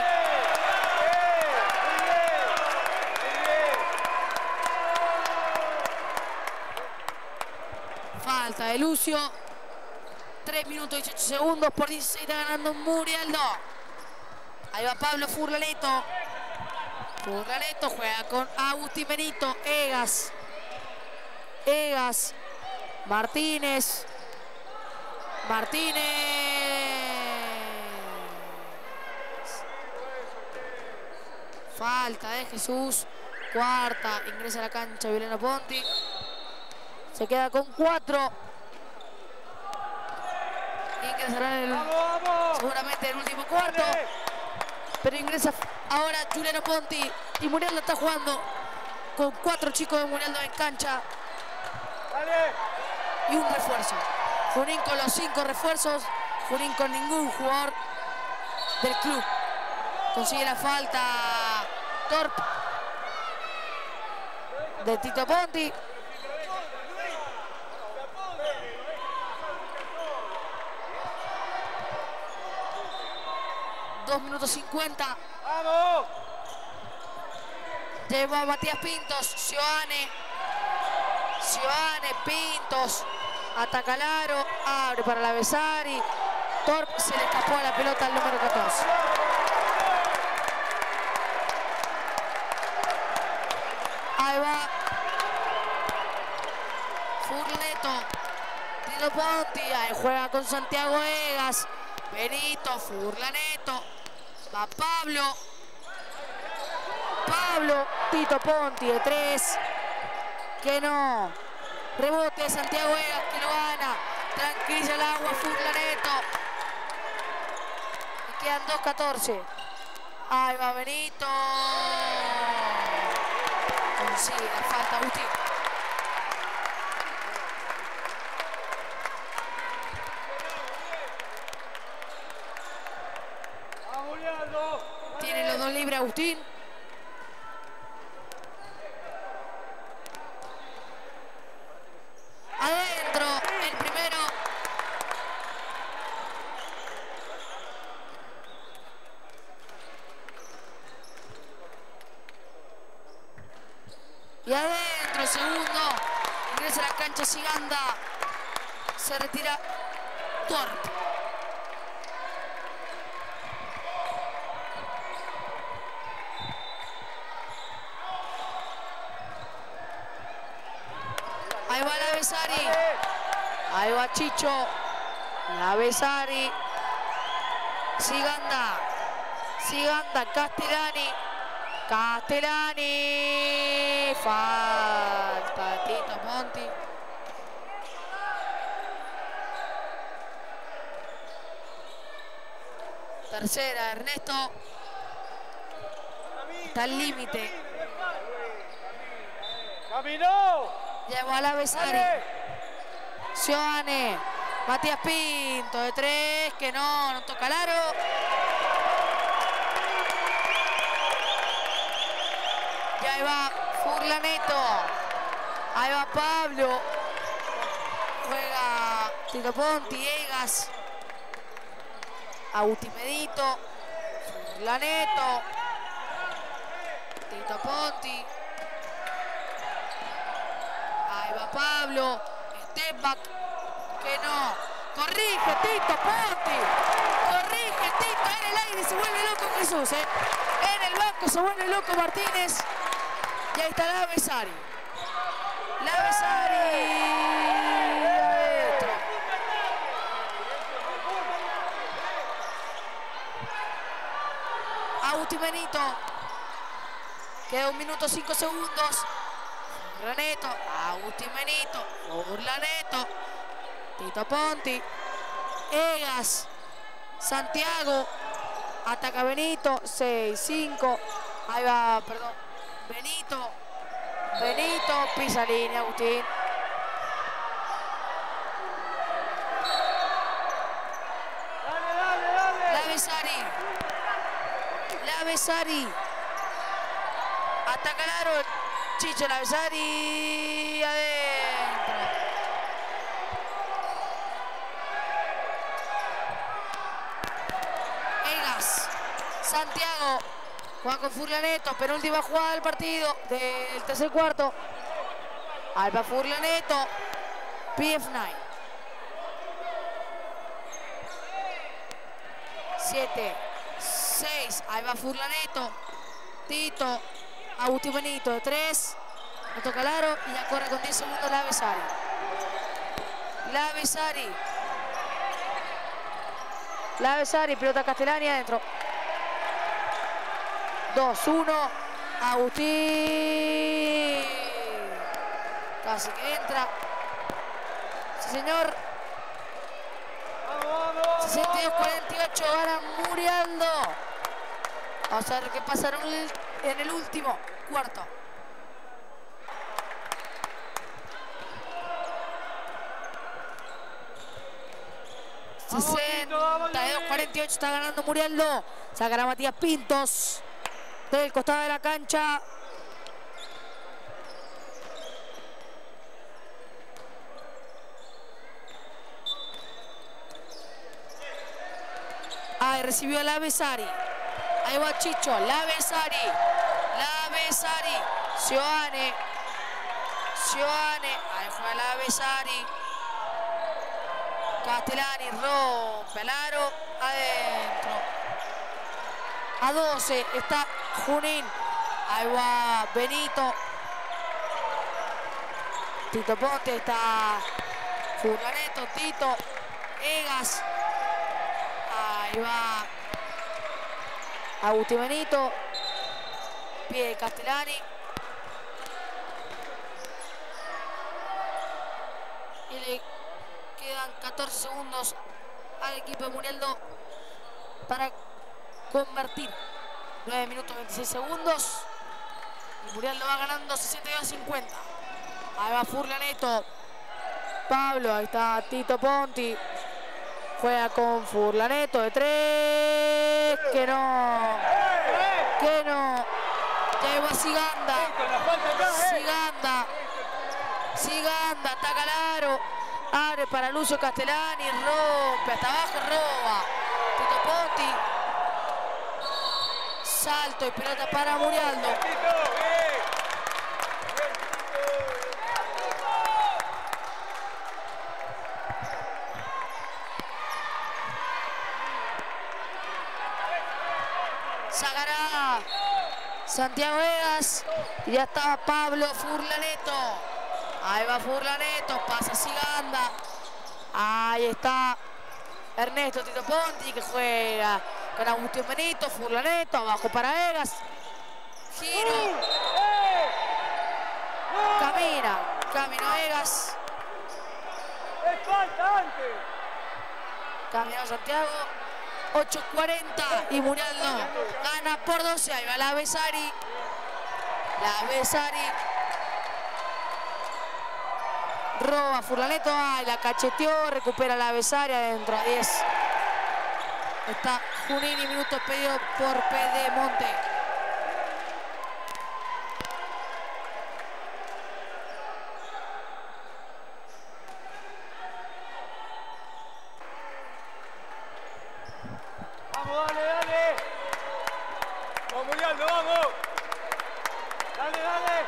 Falta de Lucio. tres minutos y dieciocho segundos por dieciséis. Está ganando Murialdo. Ahí va Pablo Furlaneto. Furlaneto juega con Agustín Benito. Egas. Egas. Martínez. Martínez. Falta de Jesús. Cuarta. Ingresa a la cancha Violena Ponti. Se queda con cuatro. Ingresará en el, seguramente el último cuarto. Pero ingresa ahora Juliano Ponti. Y Murialdo está jugando con cuatro chicos de Murialdo en cancha. Y un refuerzo. Junín con los cinco refuerzos. Junín con ningún jugador del club. Consigue la falta Torp de Tito Ponti. dos minutos cincuenta. ¡Vamos! Lleva a Matías Pintos. Sioane. Sioane, Pintos. Ataca Laro. Abre para la Besari. Torp se le escapó a la pelota al número catorce. Ahí va. Furlaneto. Tito Ponti. Ahí juega con Santiago Egas. Benito. Furlaneto. Va Pablo. Pablo. Tito Ponti de tres. Que no. Rebote de Santiago Egas que lo gana. Tranquiliza el agua Furlaneto. Y quedan dos catorce. Ahí va Benito. Consigue la falta Agustín. ¡Vamos, Leandro! Tiene los dos libres Agustín. Adentro el primero. Y adentro el segundo. Ingresa a la cancha Siganda. Se retira Torp. Ahí va la Besari. Ahí va Chicho. La Besari. Siganda. Siganda. Castellani. Castellani. Falta. Tito Ponti. Tercera, Ernesto. Está al límite. ¡Caminó! Llevó a la Besari. Sioane. Matías Pinto de tres. Que no, no toca el aro. Y ahí va Furlaneto. Ahí va Pablo. Juega Tito Ponti, Egas. Agustín Medito. Furlaneto. Tito Ponti. Ahí va Pablo. Step back. Que no. Corrige Tito Ponti. Corrige Tito. En el aire se vuelve loco Jesús. ¿eh? En el banco se vuelve loco Martínez. Y ahí está la Besari. La Besari. Adentro. Agustín Benito. Queda un minuto cinco segundos. Furlaneto. Agustín Benito. Furlaneto. Tito Ponti. Egas. Santiago. Ataca Benito. seis, cinco. Ahí va, perdón. Benito. Benito. Pisa línea, Agustín. ¡Dale, dale, dale! La Besari. La Besari. Ataca el aro. Chicho la Besari. Adentro. Egas. Santiago. Juega con Furlaneto. Penúltima jugada del partido. Del tercer cuarto. Alba Furlaneto. P F nueve. siete. seis. Ahí va Furlaneto. Tito. Agustín Benito de tres. No toca el aro y ya corre con diez segundos la Besari. La Besari. La Besari, pelota Castellani adentro. dos, uno. Agustín. Casi que entra. Sí, señor. sesenta y dos cuarenta y ocho gana Murialdo. Vamos a ver qué pasaron en el último cuarto. sesenta y dos cuarenta y ocho está ganando Murialdo. Sacará Matías Pintos del costado de la cancha. Ahí recibió la Besari. Ahí va Chicho, la Besari. La Besari. Sioane. Sioane. Ahí juega la Besari. Castellani rompe el aro. Adentro. A doce está Junín. Ahí va Benito. Tito Ponti, ahí está Furlaneto, Tito, Egas. Ahí va Agustín Benito. Pie de Castellani. Y le quedan catorce segundos al equipo de Murialdo para convertir. nueve minutos veintiséis segundos. Y Murialdo va ganando sesenta y dos a cincuenta. Ahí va Furlaneto. Pablo, ahí está Tito Ponti. Juega con Furlaneto de tres. Que no. Que no. Ya ahí va Siganda. Siganda. Siganda, ataca al aro. Abre para Lucio Castellani. Rompe hasta abajo, roba. Tito Ponti. Salto y pelota para Murialdo. Sacará Santiago Egas. Y ya está Pablo Furlaneto. Ahí va Furlaneto. Pasa Siganda. Ahí está Ernesto Tito Ponti que juega con Agustín Benito. Furlaneto. Abajo para Egas. Giro. Camina. Caminó Egas. Caminó Santiago. ocho cuarenta y Murialdo gana por doce. Ahí va la Besari. La Besari. Roba Furlaneto. Ay, la cacheteó. Recupera la Besari adentro a diez. Está Junini, minuto pedido por Pedemonte. Vamos, dale, dale. Vamos, Murialdo, vamos. Dale, dale.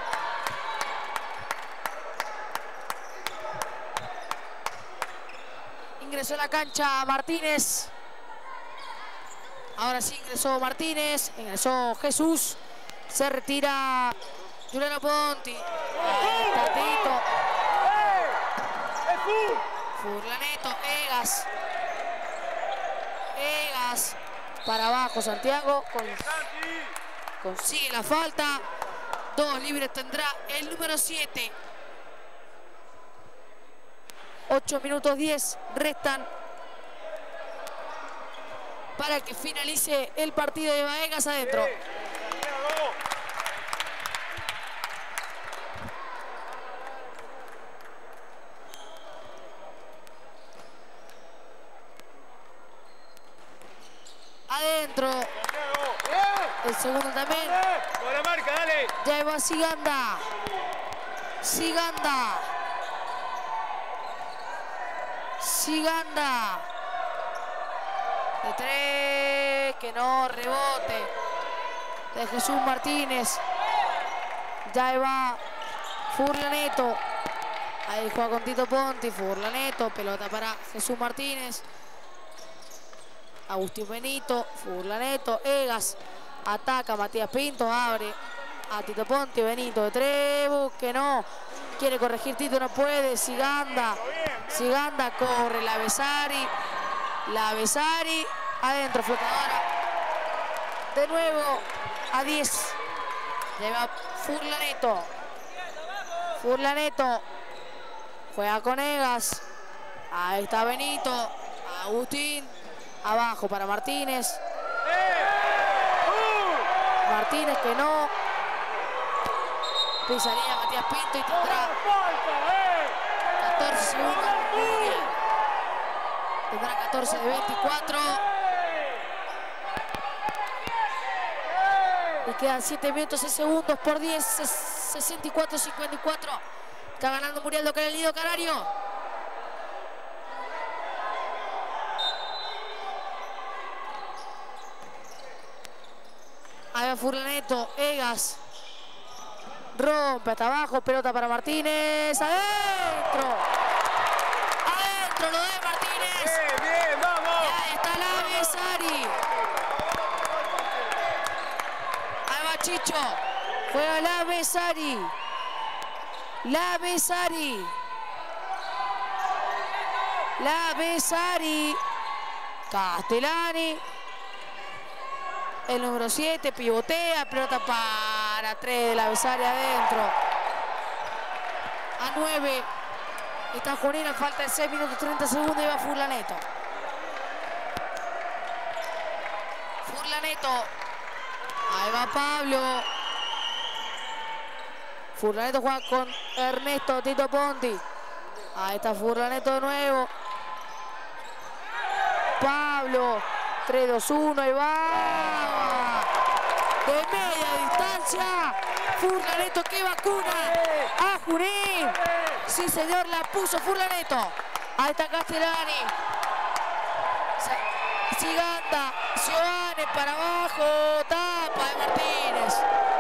Ingresó a la cancha Martínez. Ahora sí ingresó Martínez. Ingresó Jesús. Se retira Juliano Ponti. Ahí está Tito. Furlaneto, Egas. Egas. Para abajo Santiago. Con, consigue la falta. Dos libres tendrá el número siete. ocho minutos diez restan para que finalice el partido de Baegas adentro. Adentro. El segundo también. Buena marca, dale. Ya va Siganda. Siganda. Siganda. De tres. Que no, rebote. De Jesús Martínez. Ya va Furlaneto. Ahí juega con Tito Ponti. Furlaneto. Pelota para Jesús Martínez. Agustín Benito. Furlaneto. Egas. Ataca Matías Pinto. Abre a Tito Ponti. Benito de tres. Que no. Quiere corregir Tito. No puede. Siganda. Siganda corre. La Besari. La Besari. Adentro. Flotadora. De nuevo. A diez. Lleva Furlaneto. Furlaneto. Juega con Egas. Ahí está Benito. Agustín. Abajo para Martínez. Martínez que no. Pisaría Matías Pinto y tendrá catorce segundos. Tendrá catorce de veinticuatro. Y quedan siete minutos y segundos por diez. sesenta y cuatro cincuenta y cuatro. Está ganando Murialdo con el Lido Canario. Furlaneto, Egas. Rompe hasta abajo, pelota para Martínez. ¡Adentro! ¡Adentro lo de Martínez! Bien, bien, vamos. Y ahí está la Besari. Ahí va Chicho. Juega la Besari. La Besari. La Besari. Castellani. El número siete pivotea. Pelota para tres de la Besari adentro. A nueve. Está Juanina. Falta de seis minutos treinta segundos. Y va Furlaneto. Furlaneto. Ahí va Pablo. Furlaneto juega con Ernesto Tito Ponti. Ahí está Furlaneto de nuevo. Pablo. tres, dos, uno. Ahí va. De media distancia. Furlaneto que vacuna a Junín. Sí, señor, la puso Furlaneto. Ahí está Castellani. Siganda. Giovanni para abajo. Tapa de Martínez.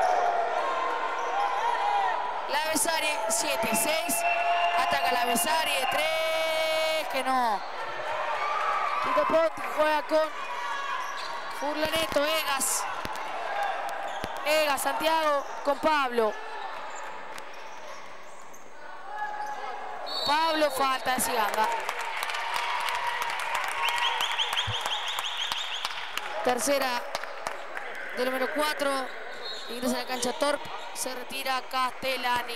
La Besari, siete, seis. Ataca la Besari de tres. Que no. Tito Ponti juega con Furlaneto, Egas. Egas, Santiago con Pablo. Pablo, falta de Siganda. Tercera del número cuatro. Ingresa a la cancha Torp. Se retira Castellani.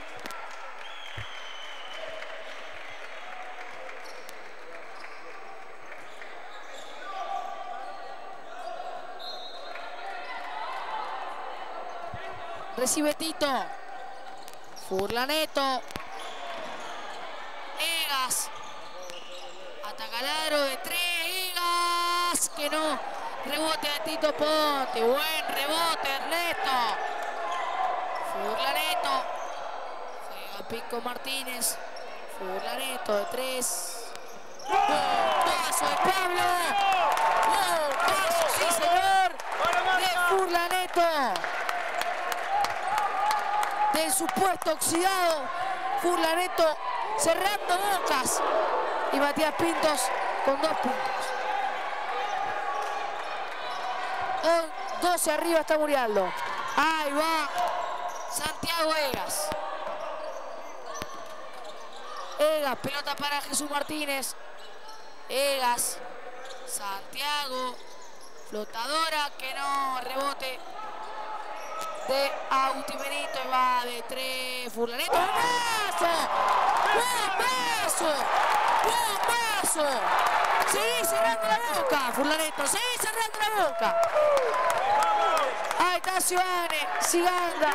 Recibe Tito. Furlaneto. Egas. Ataca el aro de tres. Egas. Que no. Rebote de Tito Ponti. Buen rebote, Ernesto. Furlaneto. Juega Pico Martínez. Furlaneto de tres. Paso de Pablo. Paso, sí señor. De Furlaneto. Del supuesto oxidado. Furlaneto cerrando bocas. Y Matías Pintos con dos puntos. doce arriba está Murialdo. Ahí va Santiago Egas. Egas, pelota para Jesús Martínez. Egas. Santiago. Flotadora que no, rebote de Auti Benito. Y va de tres. Furlaneto. ¡Bombazo! ¡Bombazo! ¡Bombazo! Seguí cerrando la boca, Furlaneto. Seguí cerrando la boca. Ahí está Giovanni. Siganda.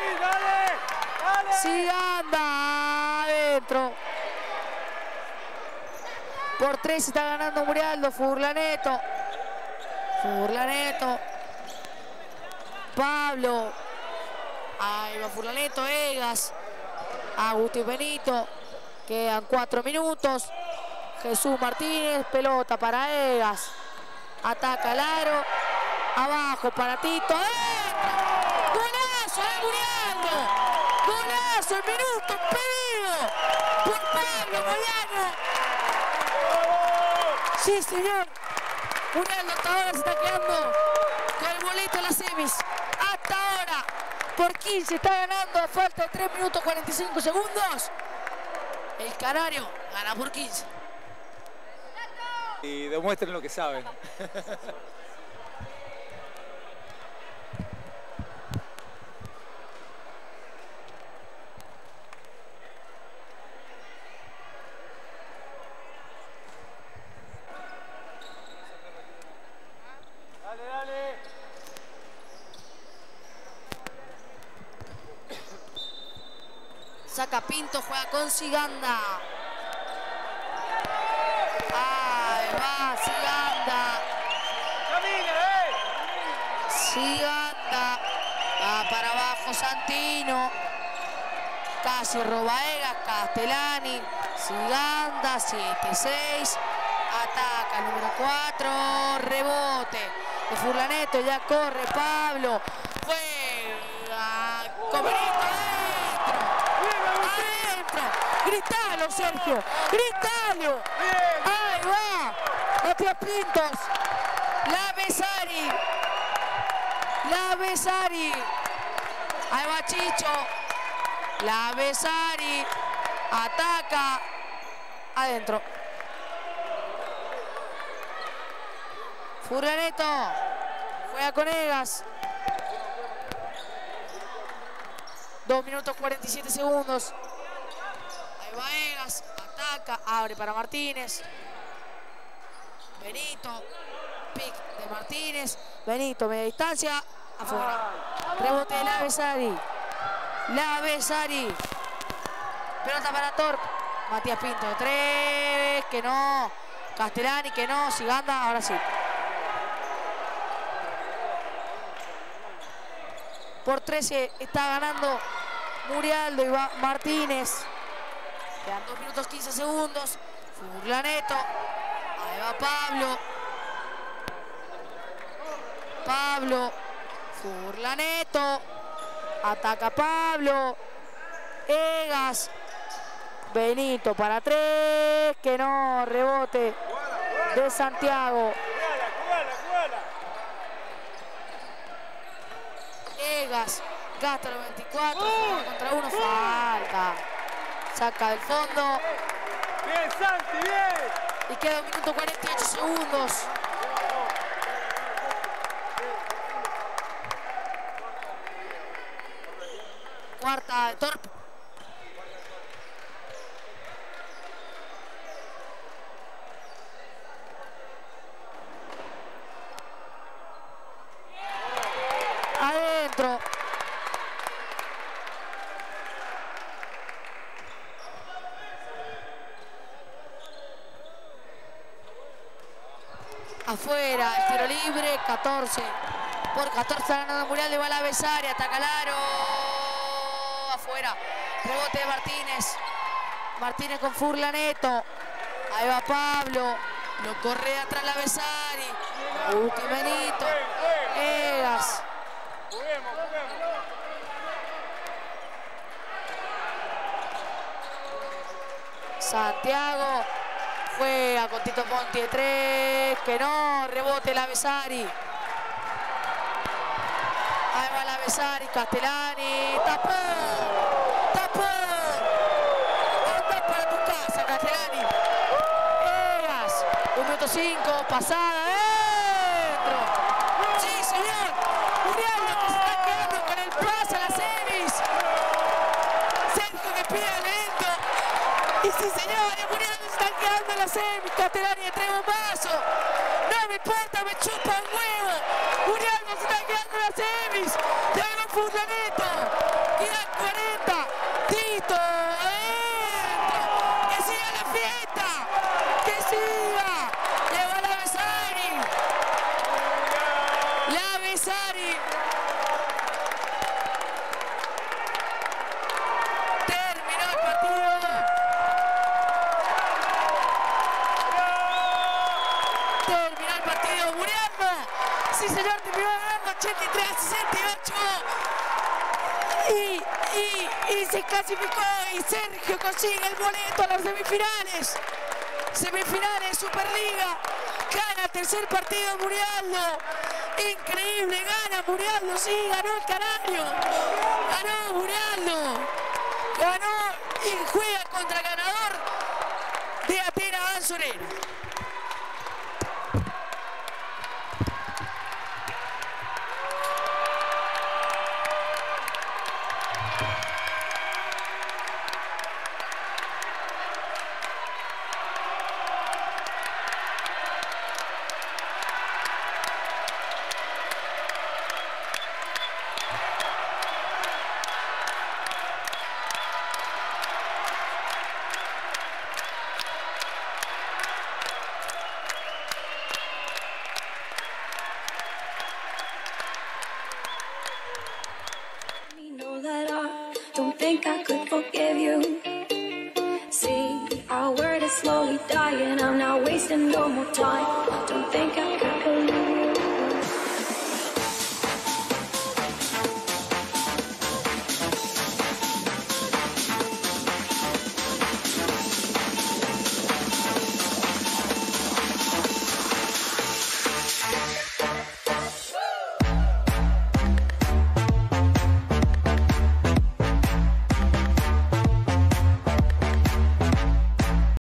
Siganda. Adentro. Por tres está ganando Murialdo. Furlaneto. Furlaneto. Pablo. Ahí va Furlaneto. Egas. Agustín Benito. Quedan cuatro minutos. Jesús Martínez. Pelota para Egas. Ataca el aro. Abajo para Tito. ¡Eh! ¡Golazo de Murialdo! ¡Golazo! El minuto pedido por Pablo Moyano. Sí, señor. Murialdo hasta ahora se está quedando con el boleto a las semis. Hasta ahora, por quince, está ganando a falta de tres minutos cuarenta y cinco segundos. El Canario gana por quince. Y demuestren lo que saben. Dale, dale. Saca Pinto, juega con Siganda. Ahí va Siganda. Camina, eh. Siganda. Va para abajo Santino. Casi roba Egas. Castellani. Siganda. siete seis. Ataca el número cuatro. Rebote de Furlaneto. Ya corre Pablo. Juega Gritalo, Sergio. Gritalo. Ahí va. Matías Pintos. La Besari. La Besari. Ahí va Chicho. La Besari. Ataca. Adentro. Furlaneto. Juega con Egas. dos minutos cuarenta y siete segundos. Ahí va Egas. Ataca. Abre para Martínez. Benito. Pick de Martínez. Benito, media distancia. Afuera. Rebote de la Besari. La Besari. Pelota para Torp. Matías Pinto de tres. Que no. Castellani, que no. Siganda, ahora sí. Por trece está ganando Murialdo y va Martínez. Quedan dos minutos quince segundos. Furlaneto. Ahí va Pablo. Pablo. Furlaneto. Ataca Pablo. Egas. Benito para tres. Que no. Rebote de Santiago. Egas. Gasta los veinticuatro. Uh, contra uno. Falta. Saca del fondo. Bien, Santi, bien. Y queda un minuto cuarenta y ocho segundos. Cuarta de Torp. Adentro. Afuera, el tiro libre, catorce. Por catorce ganando Muriel, le va la Besari, ataca el aro. Afuera, rebote de Martínez. Martínez con Furlaneto. Ahí va Pablo. Lo corre atrás la Besari. Busca Benito. Egas. Santiago. Juega con Tito Ponti de tres. Que no. Rebote la Besari. Ahí va la Besari. Castellani. Tapó. Tapó. Anda para tu casa, Castellani. Egas. un minuto cinco. Pasada. Dentro. Sí, señor. Muriel que se está quedando con el pase a las semis. Sergio que pide lento. Y sí, señores. Muriel se está quedando en la semis. Castellani de tres bombazos. No me importa, me chupa el huevo. Muriel se está quedando en las semis. Llega un Furlaneto. Queda cuarenta. Tito. Adentro. Que siga la fiesta. Que siga. Lleva la Besari. La Besari. Terminó el partido. Terminó el partido. Muriendo. Sí, señor, terminó ganando ochenta y tres a sesenta y ocho. Y, y, y se clasificó y Sergio consigue el boleto a las semifinales. Semifinales, Superliga. Gana el tercer partido Murialdo. Increíble, gana Murialdo, sí, ganó el Canario. Ganó Murialdo. Ganó y juega contra el ganador de Atenas Banzonera. Think I could forgive you. See, our word is slowly dying. I'm not wasting no more time. Don't think I